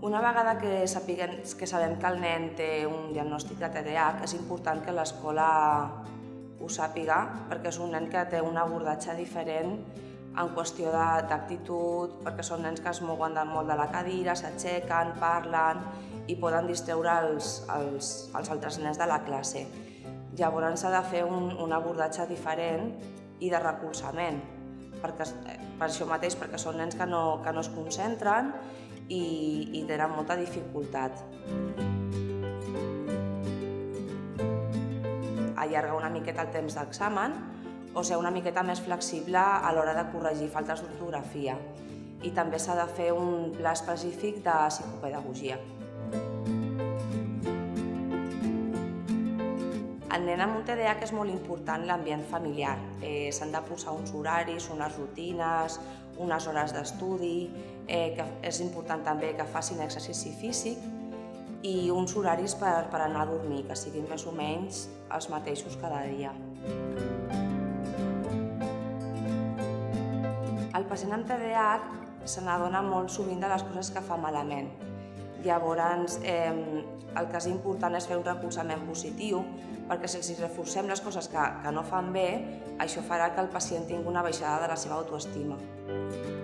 Una vegada que sabem que el nen té un diagnòstic de TDAH, és important que l'escola ho sàpiga, perquè és un nen que té un abordatge diferent en qüestió d'actitud, perquè són nens que es mouen molt de la cadira, s'aixequen, parlen i poden distreure els altres nens de la classe. Llavors s'ha de fer un abordatge diferent i de recolzament, per això mateix, perquè són nens que no es concentren i tenen molta dificultat. Allargar una miqueta el temps d'examen o ser una miqueta més flexible a l'hora de corregir faltes d'ortografia. I també s'ha de fer un pla específic de psicopedagogia. El nen amb un TDAH és molt important l'ambient familiar. S'han de posar uns horaris, unes rutines, unes hores d'estudi, és important també que facin exercici físic i uns horaris per anar a dormir, que siguin més o menys els mateixos cada dia. El pacient amb TDAH se n'adona molt sovint de les coses que fa malament. Llavors, el que és important és fer un recolzament positiu, perquè si reforcem les coses que no fan bé, això farà que el pacient tingui una baixada de la seva autoestima.